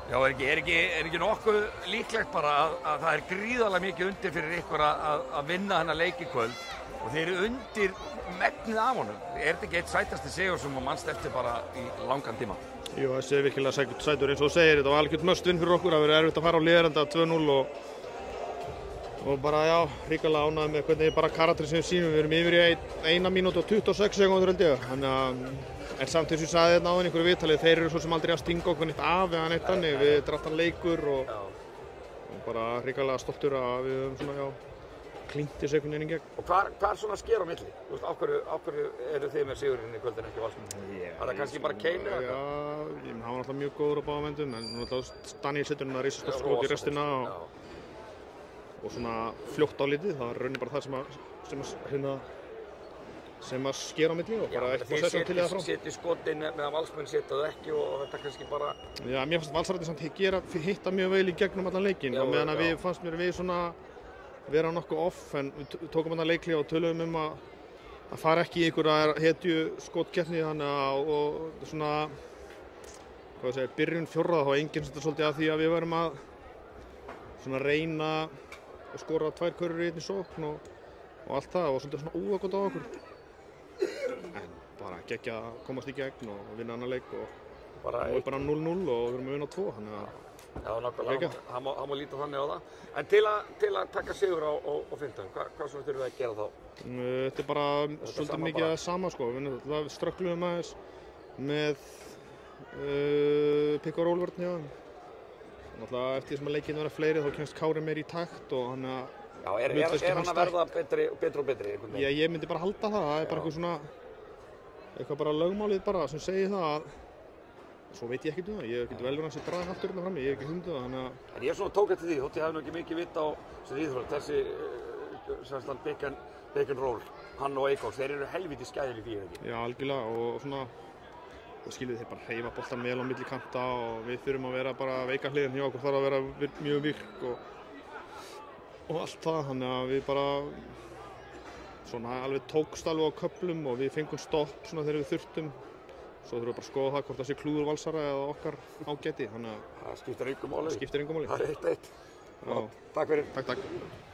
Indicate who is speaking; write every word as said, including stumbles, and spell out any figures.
Speaker 1: Já, er ekki, er ekki, er ekki nokkuð líklegt bara að, að það er gríðarlega mikið undir fyrir ykkur að, að vinna hennar leik í kvöld og þeir eru undir megnið af honum. Er þetta ekki eitt sætasti sigur sem mannst eftir bara í langan tíma?
Speaker 2: Jú, þessi er virkilega sætur eins og þú segir. Þetta var algjört must win fyrir okkur, það verið erfitt að fara á liðarenda tvö núll og, og bara já, ríkala ánægð með hvernig bara karakterinn sem við sýnum. Við erum yfir í ein, eina mínútu og tuttugu og sex sekúndur held ég. Þannig að en samt eins og ég sagði hérna á einhverju viðtalið, þeir eru svo sem aldrei að stinga okkur neitt af eða neitt þannig. Við dráttan leikur og, og bara hrikalega stoltur að við höfum svona, já, klínt þessu einhvern veginn í gegn.
Speaker 1: Og hvað, hvað er svona sker á milli? Þú veist, af hverju, af hverju eru þið með sigurinn í kvöldin ekki Valsmenn?
Speaker 2: Yeah,
Speaker 1: er það kannski bara Kane eða
Speaker 2: eitthvað? Já, ég menn, hann var alltaf mjög góður á báðum endum, en náttúrulega Daniel setur hann að reisa stórt skot í restina og, og svona fljótt á litið. Það var raunin bara það sem að, sem að, hérna, sem að skera á milli og bara eitt og sessjón til eða frá.
Speaker 1: Þið setjið skotin meðan Valsmenn setja það ekki og þetta kannski bara...
Speaker 2: Já, mér fannst Valsararnir samt gera, hitta mjög vel í gegnum allan leikinn og meðan að við fannst mér við svona vera nokkuð off, en við tókum þarna leikli og töluðum um að, að fara ekki í einhverja hetju skotkeppni þannig að og svona, hvað ég segi, byrjun fjórða þá enginn þetta svolítið að því að við verum að svona reyna og skora tvær körur í einni sókn og, og allt það og svolítið svona óðagott á okkur. En bara geggja að komast í gegn og vinna annan leik og bara, og bara núll núll og við erum að vinna tvo, þannig að
Speaker 1: já, nákvæmlega, hann má, hann má líta þannig á það. En til að, til að taka sigur á, á, á fimmtudaginn, hvað, hvað svona þurfum við að gera þá?
Speaker 2: Þetta er bara svolítið mikið að sama sko, við ströggluðum aðeins með uh, pick og roll vörn hjá þeim. Náttúrulega eftir því sem að leikinn verða fleiri þá kemst Kári meir í takt og hann að
Speaker 1: Já, er, er, er hann að verða betri, betri og betri?
Speaker 2: Já, ég myndi bara halda það, það er bara eitthvað svona, eitthvað bara lögmálið bara sem segir það að, svo veit ég ekkert um það, ég get vel verið að sé draga aftur hérna frammi, ég hef ekki hundið það, þannig að...
Speaker 1: En ég svona tók eftir því, þótt ég hef nú ekki mikið vitt á þessi íþrótt, þessi, semst pick and, pick and roll, hann og Eikóks, þeir eru helviti skæðir í því, ekki?
Speaker 2: Já, algjörlega, og svona, og skiljið þeir bara hreyfa boltan vel á milli kanta og við þurfum að vera bara veika hliðin hjá okkur, þarf að vera vir, mjög virk og og allt það, þannig að við bara svona alveg tókst alveg á köflum og við fengum stopp svona þegar við þurftum. Svo þurfum við bara að skoða það hvort það sé klúður Valsara eða okkar ágæti, þannig að
Speaker 1: það skiptir engu máli.
Speaker 2: Það skiptir engu máli.
Speaker 1: Það er eitt eitt. Takk fyrir.
Speaker 2: Takk, takk.